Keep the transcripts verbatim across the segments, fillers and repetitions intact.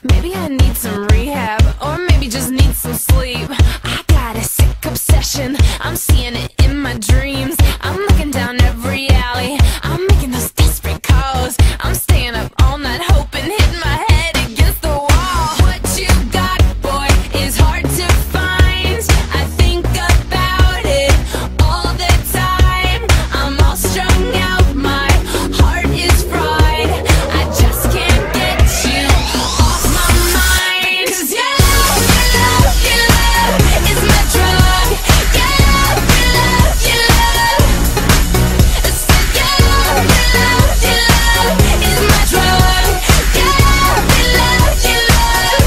Maybe I need some rehab, or maybe just need some sleep. I got a sick obsession, I'm seeing it in my dreams. I'm looking down every alley, I'm making those desperate calls. I'm staying up all night hoping, hitting my head against the wall. What you got, boy, is hard to find. I think about it all the time. I'm all strung out, my heart is fried. I just can't get you off my mind. 'Cause your love, your love, your love is my drug. Your love, your love, your love. I said your love, your love, your love is my drug. Your love, your love, your love.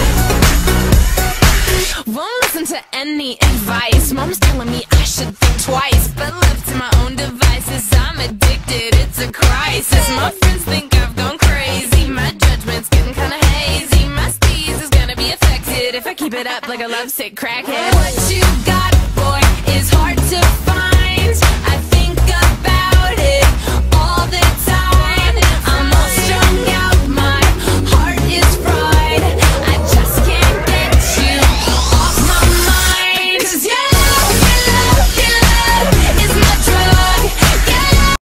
Won't listen to any advice. Mom's telling me I should think twice, but left to my own devices, I'm addicted, it's a crisis. My friends think I've gone crazy, my judgment's getting kinda hazy. My steez is gonna be affected if I keep it up like a lovesick crackhead. What you got?